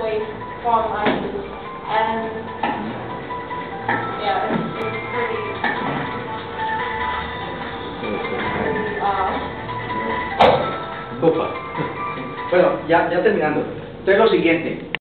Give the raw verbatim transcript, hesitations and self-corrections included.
away from ISIS. And yeah, it's, it's pretty, uh, Ufa. Bueno, ya, ya terminando. Entonces lo siguiente.